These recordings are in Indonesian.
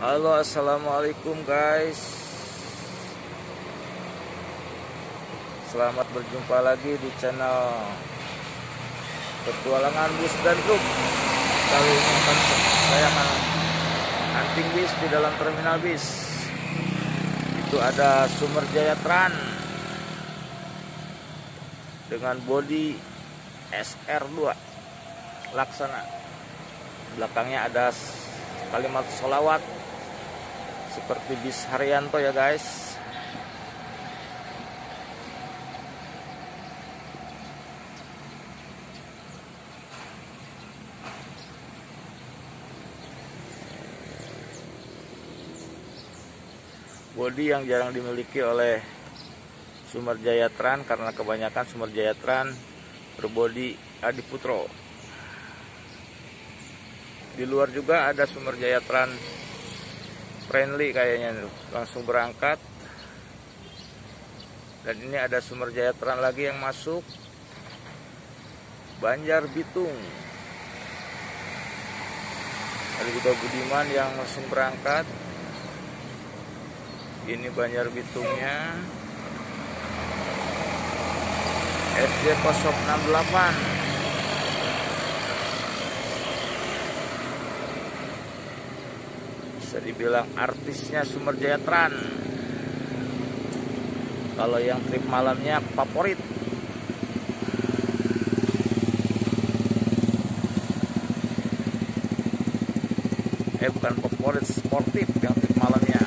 Halo, assalamualaikum guys. Selamat berjumpa lagi di channel Petualangan Bus dan Truk. Kali ini saya akan hunting bis di dalam terminal bis. Itu ada Sumber Jaya Tran dengan bodi SR2 Laksana. Belakangnya ada kalimat sholawat seperti bis Haryanto ya guys. Bodi yang jarang dimiliki oleh Sumber Jaya Tran karena kebanyakan Sumber Jaya Tran berbodi Adiputro. Di luar juga ada Sumber Jaya Tran friendly kayaknya, langsung berangkat. Dan ini ada Sumber Jaya Tran lagi yang masuk, Banjarbitung. Ada juga Budiman yang langsung berangkat. Ini Banjarbitungnya, SJ068. Bisa dibilang artisnya Sumber Jaya Tran. Kalau yang trip malamnya favorit. Bukan favorit, sportif yang trip malamnya.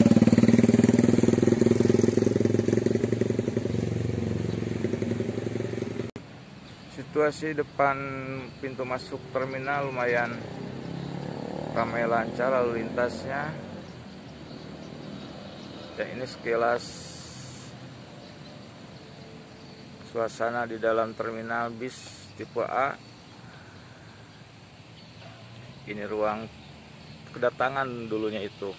Situasi depan pintu masuk terminal lumayan ramai lancar lalu lintasnya. Dan ini sekilas suasana di dalam terminal bis tipe A. Ini ruang kedatangan dulunya itu.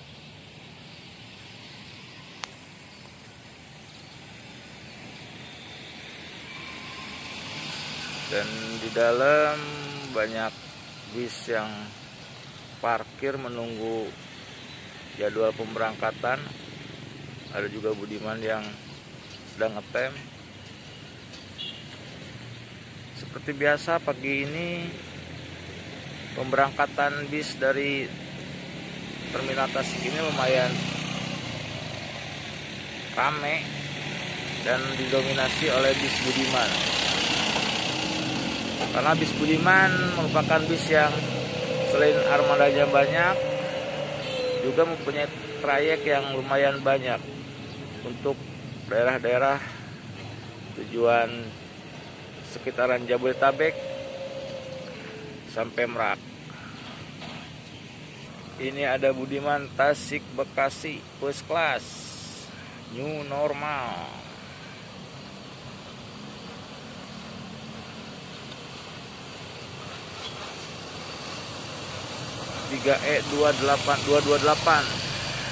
Dan di dalam banyak bis yang parkir menunggu jadwal pemberangkatan. Ada juga Budiman yang sedang ngetem. Seperti biasa pagi ini pemberangkatan bis dari terminal Tasik ini lumayan rame dan didominasi oleh bis Budiman. Karena bis Budiman merupakan bis yang selain armadanya banyak, juga mempunyai trayek yang lumayan banyak untuk daerah-daerah tujuan sekitaran Jabodetabek sampai Merak. Ini ada Budiman Tasik Bekasi First Class New Normal. 3E28228.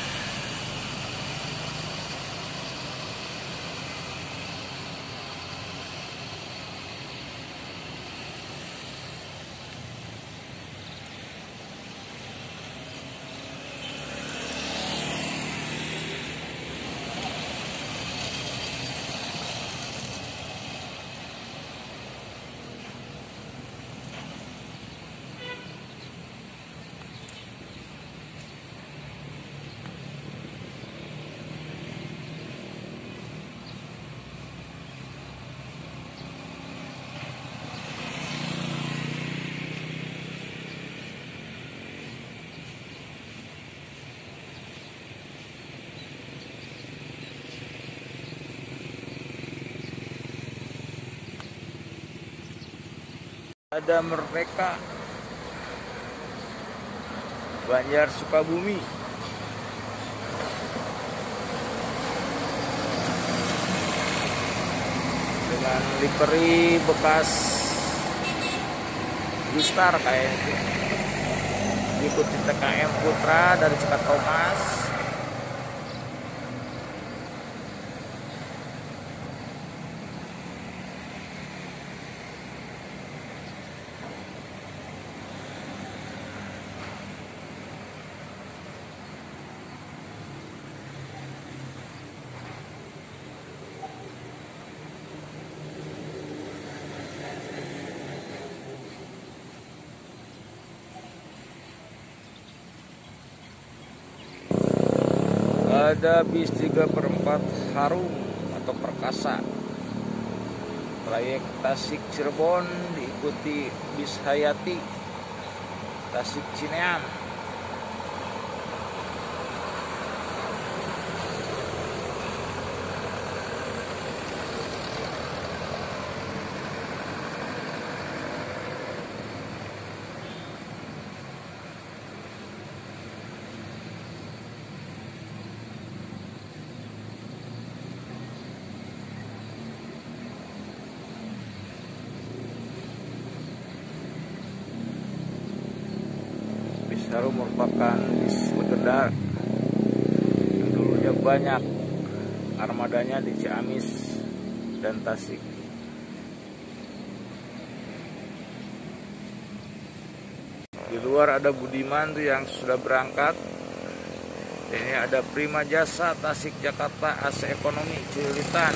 Ada Merdeka Banjar Sukabumi dengan livery bekas Gustar kayak itu. Diikuti TKM Putra dari Cekat Thomas. Ada bis 3/4 Harum atau Perkasa. Trayek Tasik Cirebon diikuti bis Hayati Tasik Cineam. Harum merupakan bis legenda yang dulunya banyak armadanya di Ciamis dan Tasik. Di luar ada Budiman tuh yang sudah berangkat. Ini ada Prima Jasa Tasik Jakarta AC Ekonomi Cililitan.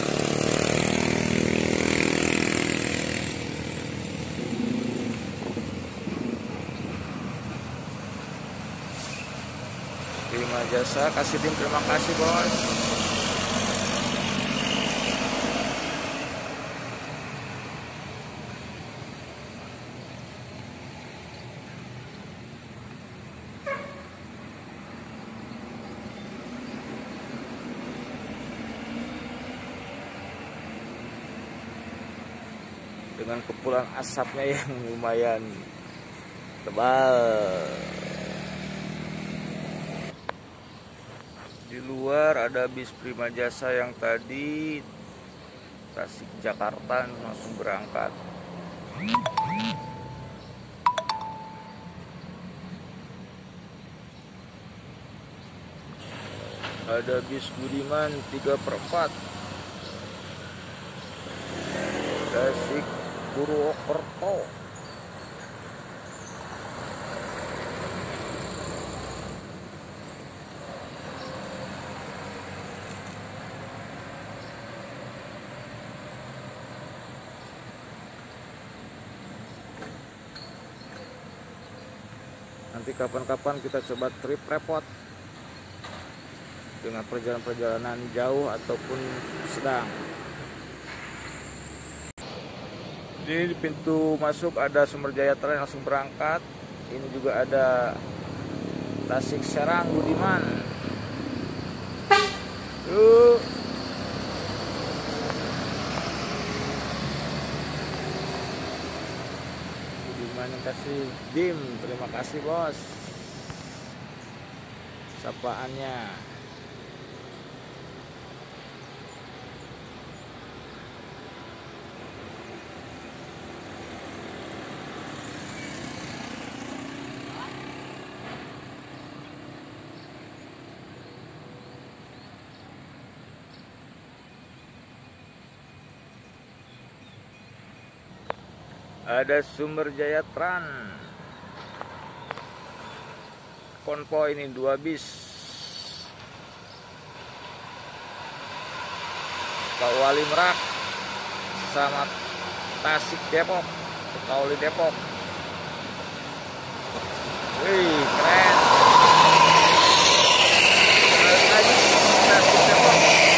Prima Jasa, kasih tim, terima kasih bos. Dengan kepulan asapnya yang lumayan tebal. Di luar ada bis Prima Jasa yang tadi Tasik Jakarta langsung berangkat. Ada bis Budiman 3/4 Tasik Purwokerto. Nanti kapan-kapan kita coba trip repot dengan perjalanan jauh ataupun sedang. Ini di pintu masuk ada Sumberjaya Train langsung berangkat. Ini juga ada Tasik Serang Budiman. Yuk. Budiman yang kasih dim, terima kasih bos. Sapaannya. Ada Sumberjaya Tran. Konvoy ini 2 bis. Pak Wali Merak sama Tasik Depok, Kauli Depok. Wih, keren. Lagi Tasik Depok.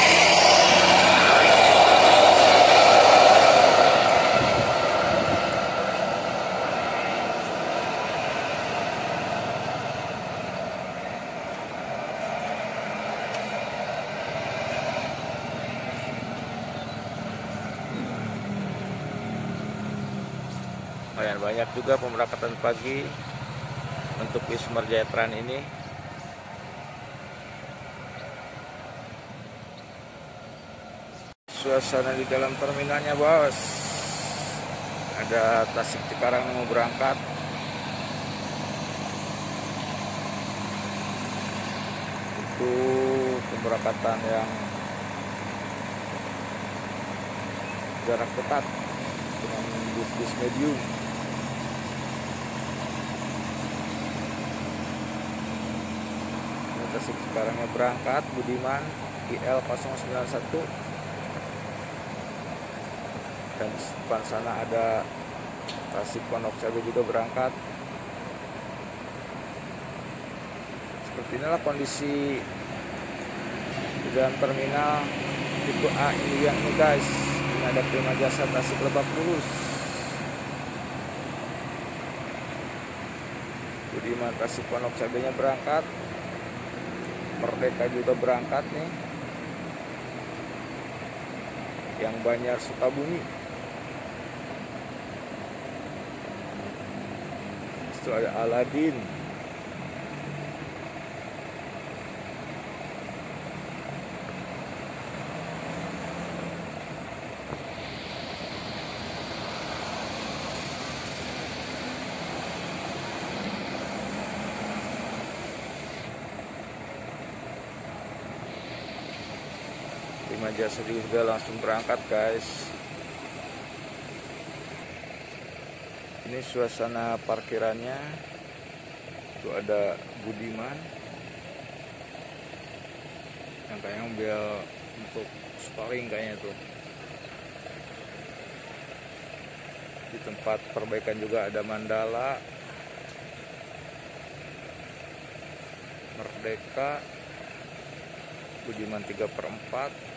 Lumayan banyak juga pemberangkatan pagi untuk bis Sumberjaya Tran ini. Suasana di dalam terminalnya bos. Ada Tasik Cikarang yang mau berangkat. Itu pemberangkatan yang jarak dekat dengan bis medium. Tasik Cikarangnya berangkat, Budiman IL 091, dan di depan sana ada Tasik Pondok Cabe juga berangkat. Seperti inilah kondisi dalam terminal tipe A ini nih guys. Ini ada Prima Jasa Tasik Lebak Bulus. Budiman Tasik Pondok Cabenya berangkat. Merdeka juga berangkat nih. Yang Banjar Sukabumi. Itu ada Aladin. Prima Jasa juga langsung berangkat guys. Ini suasana parkirannya. Itu ada Budiman yang kayaknya mobil untuk sparring kayaknya tuh. Di tempat perbaikan juga ada Mandala, Merdeka, Budiman 3/4,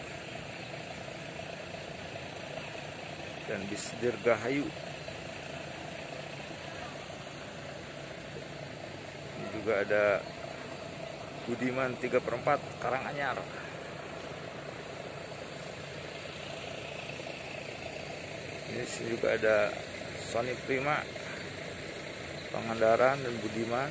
dan bis Dirgahayu. Ini juga ada Budiman 3/4 Karanganyar. Ini juga ada Sony Prima Pangandaran dan Budiman.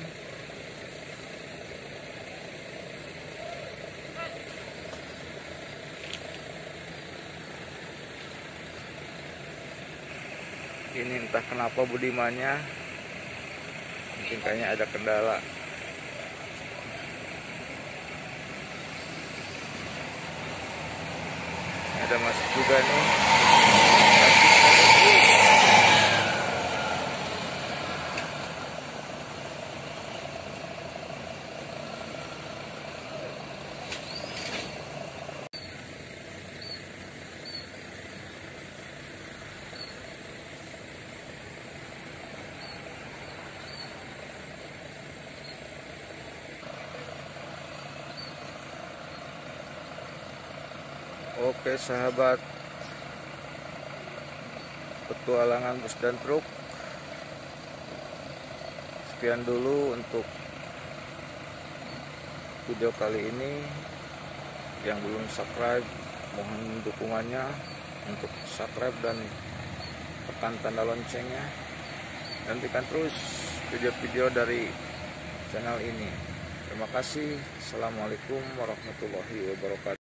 Ini entah kenapa Budimannya mungkin kayaknya ada kendala. Ada masuk juga nih. Oke sahabat petualangan bus dan truk, sekian dulu untuk video kali ini. Yang belum subscribe mohon dukungannya untuk subscribe dan tekan tanda loncengnya. Nantikan terus video-video dari channel ini. Terima kasih. Assalamualaikum warahmatullahi wabarakatuh.